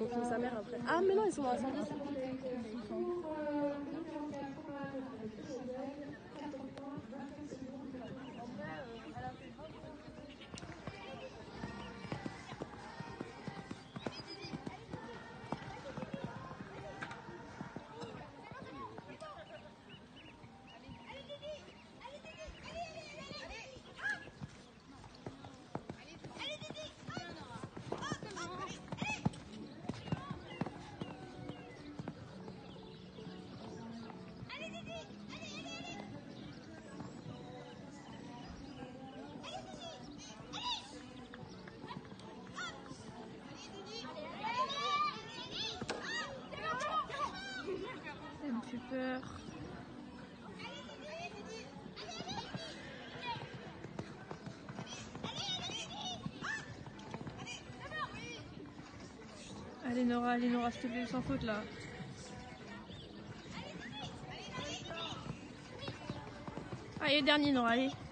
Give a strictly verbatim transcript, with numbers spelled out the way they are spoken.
confie sa mère après. Ah mais non, ils sont dans la salle. Elle me fait peur. Allez Nora, allez Nora, s'il te plaît, sans faute là. Allez, dernier Nora, allez.